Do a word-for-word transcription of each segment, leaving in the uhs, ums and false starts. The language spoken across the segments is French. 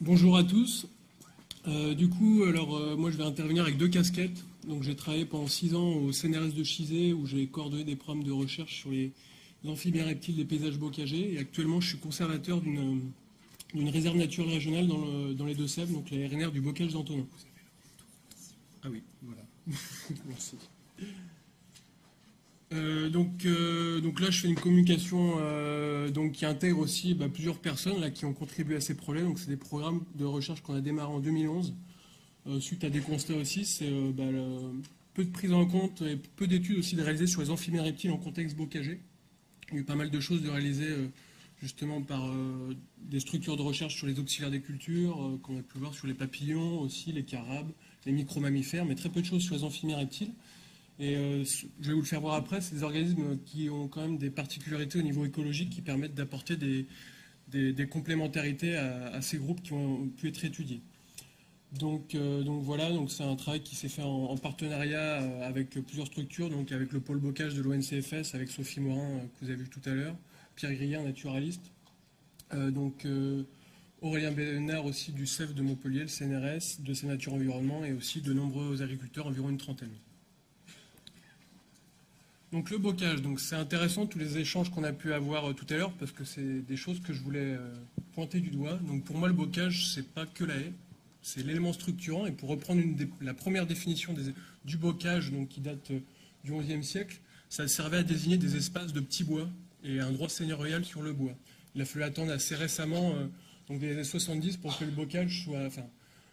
Bonjour à tous. Euh, du coup, alors euh, moi je vais intervenir avec deux casquettes. Donc j'ai travaillé pendant six ans au C N R S de Chizé où j'ai coordonné des programmes de recherche sur les amphibiens reptiles des paysages bocagers. Et actuellement je suis conservateur d'une d'une réserve naturelle régionale dans, le- dans les Deux-Sèvres, donc la R N R du bocage d'Antonin. Ah oui, voilà. Merci. Euh, donc, euh, donc là, je fais une communication euh, donc, qui intègre aussi bah, plusieurs personnes là, qui ont contribué à ces projets. Donc, c'est des programmes de recherche qu'on a démarré en deux mille onze, euh, suite à des constats aussi. C'est euh, bah, le- peu de prise en compte et peu d'études aussi de réaliser sur les amphibiens reptiles en contexte bocager. Il y a eu pas mal de choses de réaliser euh, justement par euh, des structures de recherche sur les auxiliaires des cultures, euh, qu'on a pu voir sur les papillons aussi, les carabes, les micro-mammifères, mais très peu de choses sur les amphibiens reptiles. Et euh, je vais vous le faire voir après, c'est des organismes qui ont quand même des particularités au niveau écologique qui permettent d'apporter des, des- des complémentarités à, à ces groupes qui ont pu être étudiés. Donc, euh, donc voilà, donc c'est un travail qui s'est fait en, en partenariat euh, avec plusieurs structures, donc avec le pôle bocage de l'O N C F S, avec Sophie Morin euh, que vous avez vu tout à l'heure, Pierre Grillard, naturaliste, euh, donc euh, Aurélien Bénard aussi du C E F de Montpellier, le C N R S, de Ces Nature Environnement, et aussi de nombreux agriculteurs, environ une trentaine. Donc le bocage, donc c'est intéressant tous les échanges qu'on a pu avoir euh, tout à l'heure parce que c'est des choses que je voulais euh, pointer du doigt. Donc pour moi le bocage c'est pas que la haie, c'est l'élément structurant. Et pour reprendre une des- la première définition des- du bocage, donc qui date euh, du onzième siècle, ça servait à désigner des espaces de petits bois et un droit seigneurial sur le bois. Il a fallu attendre assez récemment, euh, donc des années soixante-dix, pour que le bocage soit enfin,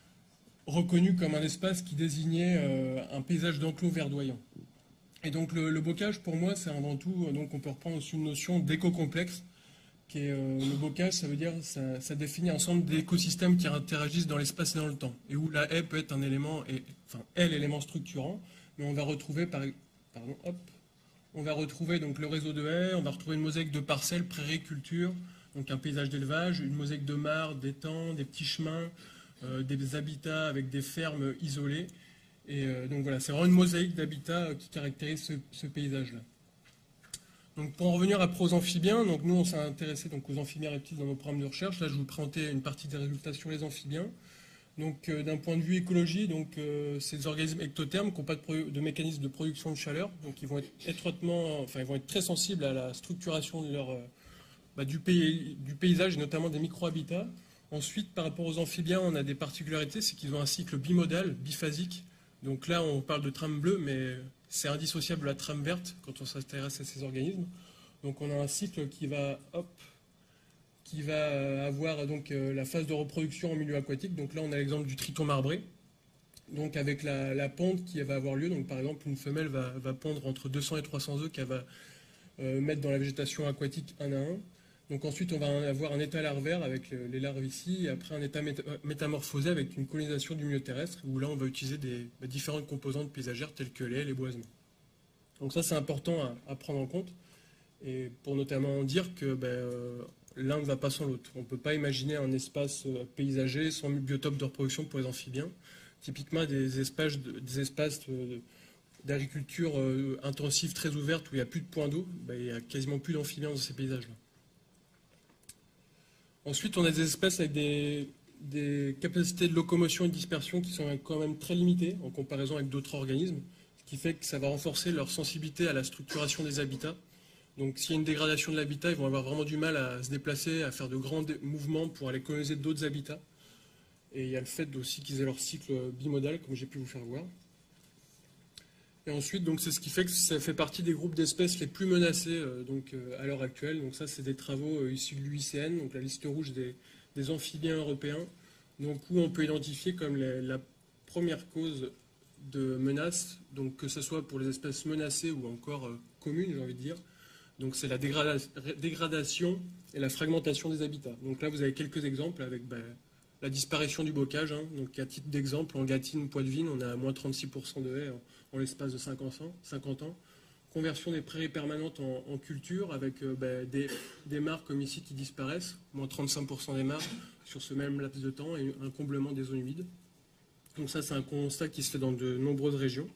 reconnu comme un espace qui désignait euh, un paysage d'enclos verdoyant. Et donc le, le bocage, pour moi, c'est avant tout, euh, donc on peut reprendre aussi une notion d'éco-complexe, qui est euh, le bocage, ça veut dire, ça, ça définit un ensemble d'écosystèmes qui interagissent dans l'espace et dans le temps, et où la haie peut être un élément, et, enfin, est l'élément structurant, mais on va retrouver, par, pardon, hop, on va retrouver donc le réseau de haies, on va retrouver une mosaïque de parcelles, prairies, cultures, donc un paysage d'élevage, une mosaïque de mares, d'étangs, des petits chemins, euh, des habitats avec des fermes isolées. Et euh, donc voilà, c'est vraiment une mosaïque d'habitats euh, qui caractérise ce, ce paysage-là. Donc pour en revenir après aux amphibiens, donc nous on s'est intéressé donc aux amphibiens reptiles dans nos programmes de recherche. Là je vais vous présenter une partie des résultats sur les amphibiens. Donc euh, d'un point de vue écologie, donc euh, c'est des organismes ectothermes qui n'ont pas de, pro- de mécanisme de production de chaleur, donc ils vont être étroitement, enfin ils vont être très sensibles à la structuration de leur, euh, bah, du, pays, du paysage et notamment des micro-habitats. Ensuite, par rapport aux amphibiens, on a des particularités, c'est qu'ils ont un cycle bimodal, biphasique. Donc là, on parle de trame bleue, mais c'est indissociable de la trame verte quand on s'intéresse à ces organismes. Donc on a un cycle qui va, hop, qui va avoir donc euh, la phase de reproduction en milieu aquatique. Donc là, on a l'exemple du triton marbré. Donc avec la, la ponte qui va avoir lieu, donc par exemple une femelle va, va pondre entre deux cents et trois cents œufs qu'elle va euh, mettre dans la végétation aquatique un à un. Donc ensuite, on va avoir un état larvaire avec les larves ici, et après un état métamorphosé avec une colonisation du milieu terrestre, où là, on va utiliser des, bah, différentes composantes paysagères telles que les haies, les boisements. Donc ça, c'est important à, à prendre en compte, et pour notamment dire que bah, euh, l'un ne va pas sans l'autre. On ne peut pas imaginer un espace euh, paysager sans biotope de reproduction pour les amphibiens. Typiquement, des espaces, de, des espaces de, d'agriculture euh, intensive très ouverte où il n'y a plus de points d'eau, bah, il n'y a quasiment plus d'amphibiens dans ces paysages-là. Ensuite, on a des espèces avec des, des capacités de locomotion et de dispersion qui sont quand même très limitées en comparaison avec d'autres organismes, ce qui fait que ça va renforcer leur sensibilité à la structuration des habitats. Donc s'il y a une dégradation de l'habitat, ils vont avoir vraiment du mal à se déplacer, à faire de grands mouvements pour aller coloniser d'autres habitats. Et il y a le fait aussi qu'ils aient leur cycle bimodal, comme j'ai pu vous faire voir. Et ensuite, donc, c'est ce qui fait que ça fait partie des groupes d'espèces les plus menacés euh, donc, euh, à l'heure actuelle. Donc ça, c'est des travaux euh, issus de l'U I C N, donc la liste rouge des, des amphibiens européens, donc, où on peut identifier comme les, la première cause de menace, donc que ce soit pour les espèces menacées ou encore euh, communes, j'ai envie de dire. Donc c'est la dégrada dégradation et la fragmentation des habitats. Donc là, vous avez quelques exemples avec ben, la disparition du bocage. Hein. Donc à titre d'exemple, en Gâtine, Poitevine, on a à moins trente-six pour cent de haies en, en l'espace de cinquante ans. Conversion des prairies permanentes en, en culture avec euh, ben, des, des mares comme ici qui disparaissent, moins trente-cinq pour cent des mares sur ce même laps de temps et un comblement des zones humides. Donc ça, c'est un constat qui se fait dans de nombreuses régions.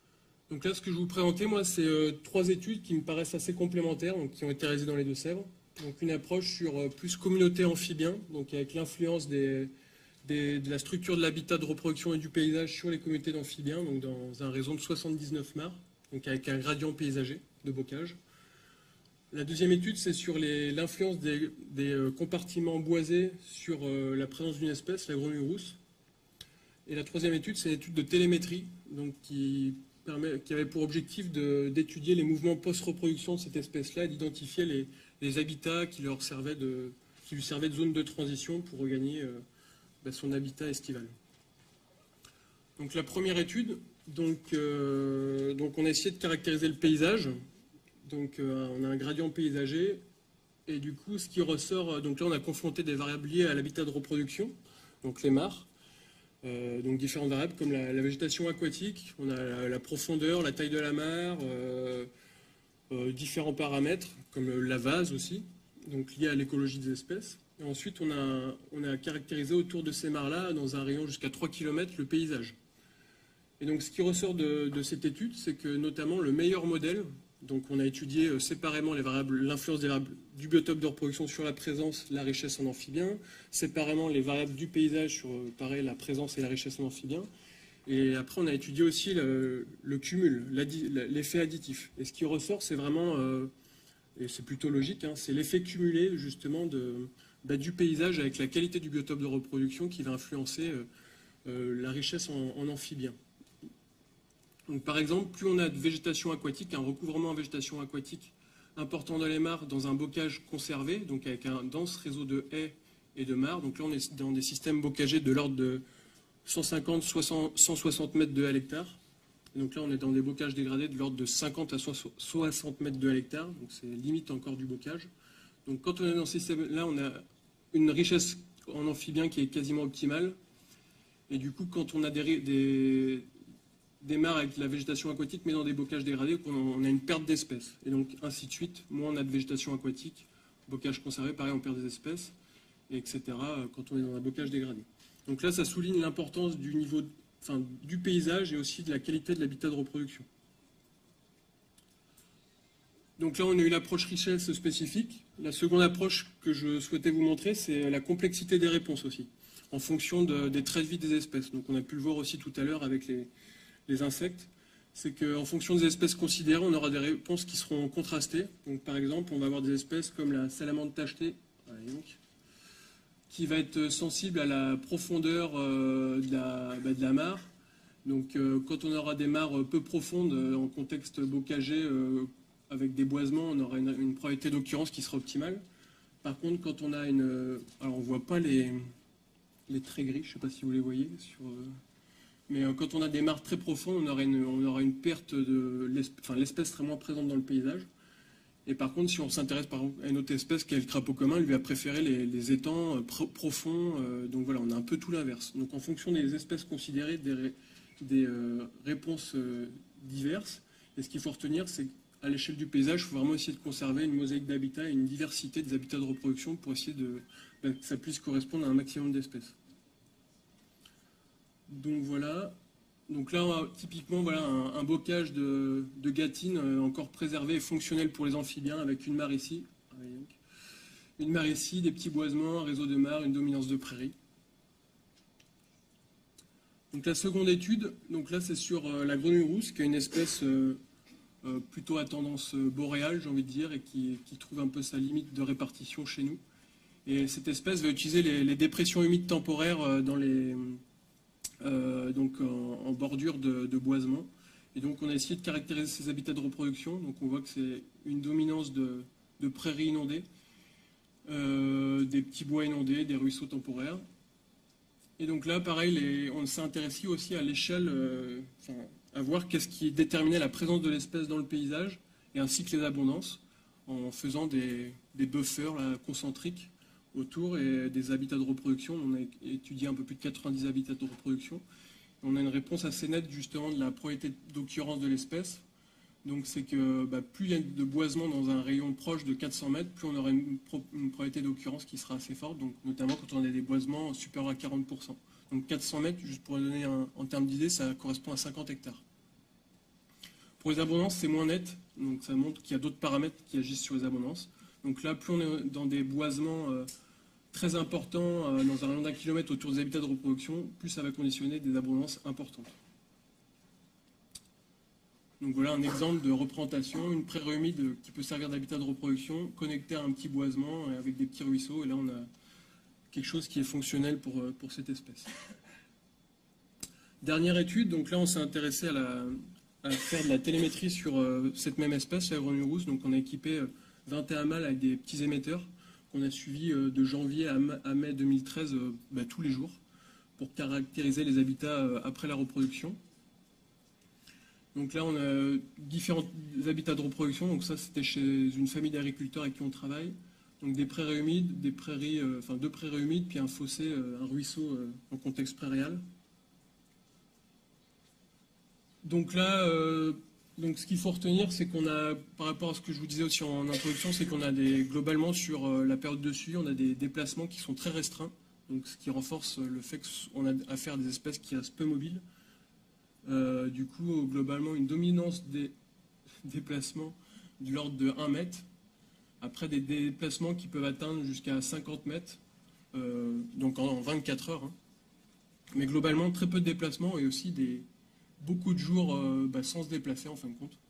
Donc là, ce que je vais vous présenter, moi, c'est euh, trois études qui me paraissent assez complémentaires, donc qui ont été réalisées dans les Deux-Sèvres. Donc une approche sur euh, plus communauté amphibien, donc avec l'influence des, des, de la structure de l'habitat de reproduction et du paysage sur les communautés d'amphibiens, donc dans un réseau de soixante-dix-neuf mares, donc avec un gradient paysager de bocage. La deuxième étude, c'est sur l'influence des, des euh, compartiments boisés sur euh, la présence d'une espèce, la grenouille rousse. Et la troisième étude, c'est une étude de télémétrie, donc qui, permet, qui avait pour objectif d'étudier les mouvements post-reproduction de cette espèce-là et d'identifier les, les habitats qui, leur servaient de, qui lui servaient de zone de transition pour regagner euh, bah, son habitat estival. Donc la première étude, donc, euh, donc on a essayé de caractériser le paysage. Donc euh, on a un gradient paysager et du coup ce qui ressort, donc là on a confronté des variables liées à l'habitat de reproduction, donc les mares, euh, donc différentes variables comme la, la végétation aquatique, on a la, la profondeur, la taille de la mare, euh, euh, différents paramètres comme la vase aussi, donc liés à l'écologie des espèces. Et ensuite on a, on a caractérisé autour de ces mares-là, dans un rayon jusqu'à trois kilomètres, le paysage. Et donc ce qui ressort de, de cette étude, c'est que notamment le meilleur modèle, donc on a étudié séparément les variables, l'influence des variables du biotope de reproduction sur la présence, la richesse en amphibiens, séparément les variables du paysage sur pareil, la présence et la richesse en amphibiens. Et après on a étudié aussi le, le cumul, l'effet additif. Et ce qui ressort, c'est vraiment, euh, et c'est plutôt logique, hein, c'est l'effet cumulé justement de, bah, du paysage avec la qualité du biotope de reproduction qui va influencer euh, euh, la richesse en, en amphibiens. Donc, par exemple, plus on a de végétation aquatique, un recouvrement en végétation aquatique important dans les mares, dans un bocage conservé, donc avec un dense réseau de haies et de mares. Donc là, on est dans des systèmes bocagers de l'ordre de cent cinquante à cent soixante mètres de haies à l'hectare. Donc là, on est dans des bocages dégradés de l'ordre de cinquante à soixante mètres de haies à l'hectare. Donc c'est limite encore du bocage. Donc quand on est dans ces systèmes-là, on a une richesse en amphibiens qui est quasiment optimale. Et du coup, quand on a des... des des mares avec la végétation aquatique, mais dans des bocages dégradés, on a une perte d'espèces. Et donc, ainsi de suite, moins on a de végétation aquatique, bocage conservé, pareil, on perd des espèces, et etc., quand on est dans un bocage dégradé. Donc là, ça souligne l'importance du niveau, enfin, du paysage et aussi de la qualité de l'habitat de reproduction. Donc là, on a eu l'approche richesse spécifique. La seconde approche que je souhaitais vous montrer, c'est la complexité des réponses aussi, en fonction de, des traits de vie des espèces. Donc on a pu le voir aussi tout à l'heure avec les... les insectes, c'est qu'en fonction des espèces considérées, on aura des réponses qui seront contrastées. Donc, par exemple, on va avoir des espèces comme la salamandre tachetée, qui va être sensible à la profondeur euh, de, la, bah, de la mare. Donc, euh, quand on aura des mares peu profondes, euh, en contexte bocager, euh, avec des boisements, on aura une, une probabilité d'occurrence qui sera optimale. Par contre, quand on a une... Alors, on ne voit pas les, les traits gris, je ne sais pas si vous les voyez, sur... Euh, Mais quand on a des mares très profondes, on aura une, on aura une perte de l'espèce, enfin, l'espèce très moins présente dans le paysage. Et par contre, si on s'intéresse par exemple à une autre espèce qui est le crapaud commun, lui va préférer les, les étangs pro profonds. Euh, donc voilà, on a un peu tout l'inverse. Donc en fonction des espèces considérées, des, ré, des euh, réponses euh, diverses. Et ce qu'il faut retenir, c'est qu'à l'échelle du paysage, il faut vraiment essayer de conserver une mosaïque d'habitats et une diversité des habitats de reproduction pour essayer de, ben, que ça puisse correspondre à un maximum d'espèces. Donc voilà, donc là typiquement voilà un, un bocage de, de gâtine euh, encore préservé et fonctionnel pour les amphibiens avec une mare ici, une mare ici, des petits boisements, un réseau de mares, une dominance de prairies. Donc la seconde étude, donc là c'est sur euh, la grenouille rousse qui est une espèce euh, euh, plutôt à tendance euh, boréale j'ai envie de dire et qui, qui trouve un peu sa limite de répartition chez nous. Et cette espèce va utiliser les, les dépressions humides temporaires euh, dans les... Euh, donc en, en bordure de, de boisement. Et donc on a essayé de caractériser ces habitats de reproduction. Donc on voit que c'est une dominance de, de prairies inondées, euh, des petits bois inondés, des ruisseaux temporaires. Et donc là, pareil, les, on s'est intéressé aussi à l'échelle, euh, enfin, à voir qu'est-ce qui déterminait la présence de l'espèce dans le paysage, et ainsi que les abondances, en faisant des, des buffers là, concentriques autour et des habitats de reproduction. On a étudié un peu plus de quatre-vingt-dix habitats de reproduction. On a une réponse assez nette justement de la probabilité d'occurrence de l'espèce. Donc c'est que bah, plus il y a de boisement dans un rayon proche de quatre cents mètres, plus on aura une, pro une probabilité d'occurrence qui sera assez forte, donc notamment quand on a des boisements supérieurs à quarante pour cent. Donc quatre cents mètres, juste pour donner un, en termes d'idée, ça correspond à cinquante hectares. Pour les abondances, c'est moins net, donc ça montre qu'il y a d'autres paramètres qui agissent sur les abondances. Donc là, plus on est dans des boisements euh, très importants, euh, dans un rayon d'un kilomètre autour des habitats de reproduction, plus ça va conditionner des abondances importantes. Donc voilà un exemple de représentation, une prairie humide qui peut servir d'habitat de reproduction, connectée à un petit boisement avec des petits ruisseaux, et là on a quelque chose qui est fonctionnel pour, pour cette espèce. Dernière étude, donc là on s'est intéressé à, la, à faire de la télémétrie sur euh, cette même espèce, la grenouille rousse. Donc on a équipé euh, vingt et un mâles avec des petits émetteurs qu'on a suivis euh, de janvier à, à mai deux mille treize euh, bah, tous les jours pour caractériser les habitats euh, après la reproduction. Donc là on a différents habitats de reproduction, donc ça c'était chez une famille d'agriculteurs avec qui on travaille. Donc des prairies humides, des prairies, euh, enfin deux prairies humides, puis un fossé, euh, un ruisseau euh, en contexte prairial. Donc là, euh, donc ce qu'il faut retenir, c'est qu'on a, par rapport à ce que je vous disais aussi en introduction, c'est qu'on a des, globalement sur euh, la période de suivi, on a des déplacements qui sont très restreints, donc ce qui renforce le fait qu'on a affaire à des espèces qui restent peu mobiles. Euh, du coup, globalement, une dominance des déplacements de l'ordre de un mètre. Après, des déplacements qui peuvent atteindre jusqu'à cinquante mètres, euh, donc en vingt-quatre heures. Hein. Mais globalement, très peu de déplacements et aussi des, beaucoup de jours euh, bah, sans se déplacer en fin de compte.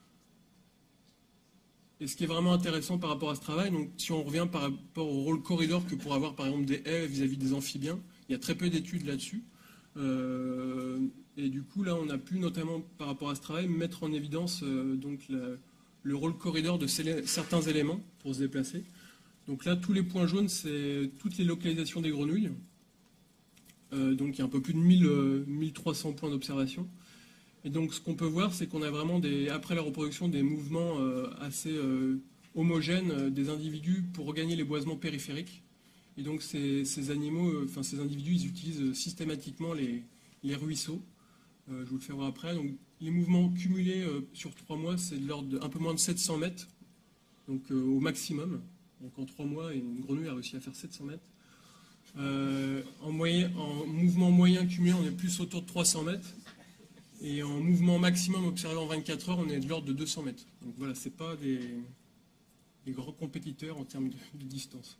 Et ce qui est vraiment intéressant par rapport à ce travail, donc si on revient par rapport au rôle corridor que pourraient avoir par exemple des haies vis-à-vis des amphibiens, il y a très peu d'études là-dessus. Euh, et du coup, là, on a pu notamment par rapport à ce travail mettre en évidence euh, donc la, le rôle corridor de certains éléments pour se déplacer. Donc là, tous les points jaunes, c'est toutes les localisations des grenouilles. Euh, donc il y a un peu plus de mille, euh, mille trois cents points d'observation. Et donc ce qu'on peut voir, c'est qu'on a vraiment, des, après la reproduction, des mouvements euh, assez euh, homogènes euh, des individus pour regagner les boisements périphériques. Et donc ces, ces animaux, euh, enfin ces individus, ils utilisent systématiquement les, les ruisseaux. Euh, je vous le fais voir après. Donc les mouvements cumulés euh, sur trois mois, c'est de l'ordre d'un peu moins de sept cents mètres, donc euh, au maximum. Donc en trois mois, une grenouille a réussi à faire sept cents mètres. Euh, en, moyen, en mouvement moyen cumulé, on est plus autour de trois cents mètres. Et en mouvement maximum observé en vingt-quatre heures, on est de l'ordre de deux cents mètres. Donc voilà, ce n'est pas des, des grands compétiteurs en termes de, de distance.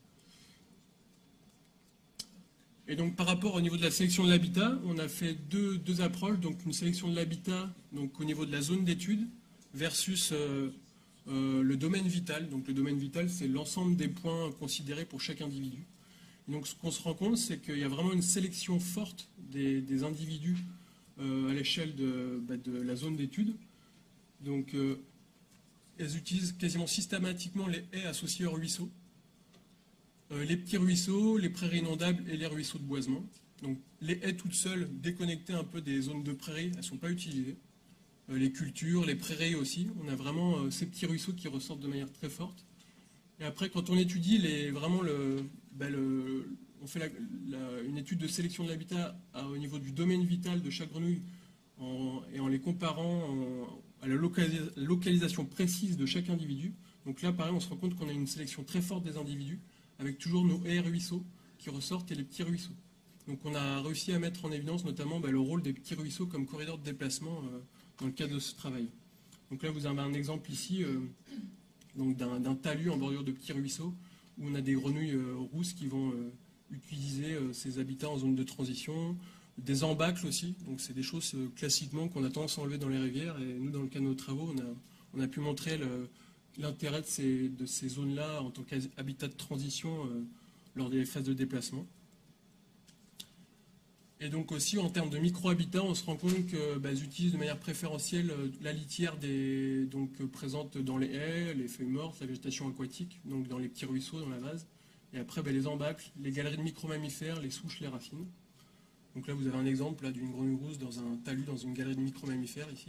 Et donc par rapport au niveau de la sélection de l'habitat, on a fait deux, deux approches. Donc une sélection de l'habitat donc au niveau de la zone d'étude versus euh, euh, le domaine vital. Donc le domaine vital, c'est l'ensemble des points considérés pour chaque individu. Et donc ce qu'on se rend compte, c'est qu'il y a vraiment une sélection forte des, des individus euh, à l'échelle de, bah, de la zone d'étude. Donc euh, elles utilisent quasiment systématiquement les haies associées aux ruisseaux. Euh, les petits ruisseaux, les prairies inondables et les ruisseaux de boisement. Donc les haies toutes seules, déconnectées un peu des zones de prairies, elles ne sont pas utilisées. Euh, les cultures, les prairies aussi, on a vraiment euh, ces petits ruisseaux qui ressortent de manière très forte. Et après, quand on étudie les, vraiment le, ben le, on fait la, la, une étude de sélection de l'habitat au niveau du domaine vital de chaque grenouille en, et en les comparant en, à la localisa, localisation précise de chaque individu. Donc là, pareil, on se rend compte qu'on a une sélection très forte des individus, avec toujours nos haies ruisseaux qui ressortent et les petits ruisseaux. Donc on a réussi à mettre en évidence notamment bah, le rôle des petits ruisseaux comme corridor de déplacement euh, dans le cadre de ce travail. Donc là vous avez un exemple ici euh, d'un talus en bordure de petits ruisseaux où on a des grenouilles euh, rousses qui vont euh, utiliser euh, ces habitats en zone de transition, des embâcles aussi, donc c'est des choses euh, classiquement qu'on a tendance à enlever dans les rivières et nous dans le cadre de nos travaux on a, on a pu montrer le, l'intérêt de ces, de ces zones-là en tant qu'habitat de transition euh, lors des phases de déplacement. Et donc aussi en termes de micro-habitats, on se rend compte qu'elles bah, utilisent de manière préférentielle euh, la litière des, donc, euh, présente dans les haies, les feuilles mortes, la végétation aquatique, donc dans les petits ruisseaux, dans la vase. Et après bah, les embâcles, les galeries de micro-mammifères, les souches, les racines. Donc là vous avez un exemple d'une grenouille rousse dans un talus, dans une galerie de micro-mammifères ici.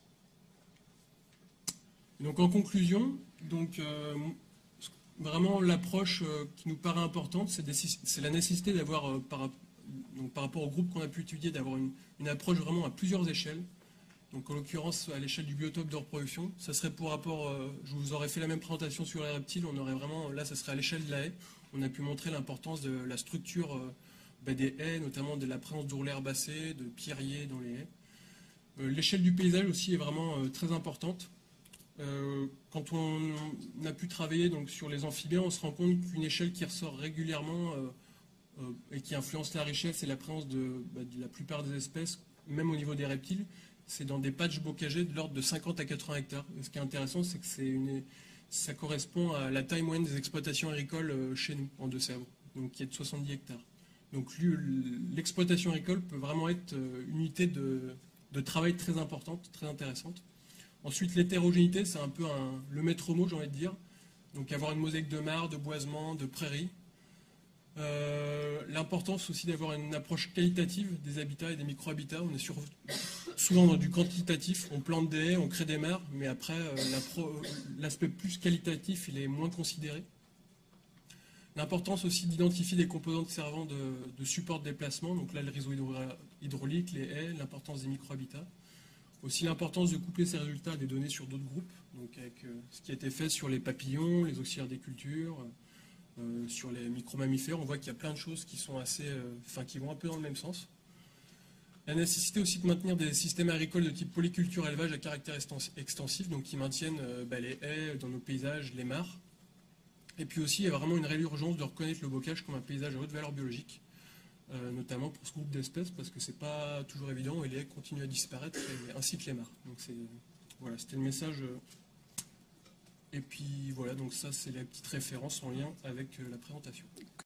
Donc en conclusion, donc, euh, vraiment l'approche euh, qui nous paraît importante, c'est la nécessité d'avoir, euh, par, par rapport au groupe qu'on a pu étudier, d'avoir une, une approche vraiment à plusieurs échelles. Donc en l'occurrence à l'échelle du biotope de reproduction, ça serait pour rapport, euh, je vous aurais fait la même présentation sur les reptiles, on aurait vraiment, là ça serait à l'échelle de la haie, on a pu montrer l'importance de la structure euh, bah, des haies, notamment de la présence d'ourlets herbacés, de pierriers dans les haies. Euh, l'échelle du paysage aussi est vraiment euh, très importante. Euh, quand on a pu travailler donc, sur les amphibiens, on se rend compte qu'une échelle qui ressort régulièrement euh, euh, et qui influence la richesse et la présence de, bah, de la plupart des espèces, même au niveau des reptiles, c'est dans des patchs bocagers de l'ordre de cinquante à quatre-vingts hectares. Et ce qui est intéressant, c'est que c'est une, ça correspond à la taille moyenne des exploitations agricoles euh, chez nous, en Deux-Sèvres, donc qui est de soixante-dix hectares. Donc l'exploitation agricole peut vraiment être euh, une unité de, de travail très importante, très intéressante. Ensuite, l'hétérogénéité, c'est un peu un, le maître mot, j'ai envie de dire. Donc avoir une mosaïque de mares, de boisements, de prairies. Euh, L'importance aussi d'avoir une approche qualitative des habitats et des micro-habitats. On est sur, souvent dans du quantitatif, on plante des haies, on crée des mares, mais après, euh, l'aspect plus qualitatif, il est moins considéré. L'importance aussi d'identifier des composantes servant de, de support de déplacement, donc là le réseau hydraulique, les haies, l'importance des micro-habitats. Aussi l'importance de coupler ces résultats à des données sur d'autres groupes, donc avec euh, ce qui a été fait sur les papillons, les auxiliaires des cultures, euh, sur les micro-mammifères. On voit qu'il y a plein de choses qui sont assez, euh, enfin qui vont un peu dans le même sens. La nécessité aussi de maintenir des systèmes agricoles de type polyculture élevage à caractère extensif, donc qui maintiennent euh, bah, les haies dans nos paysages, les mares. Et puis aussi, il y a vraiment une réelle urgence de reconnaître le bocage comme un paysage à haute valeur biologique, euh, notamment pour ce groupe d'espèces, parce que c'est pas toujours évident et les haies continuent à disparaître, et, ainsi que les mares. Donc voilà, c'était le message. Et puis voilà, donc ça c'est les petites références en lien avec euh, la présentation.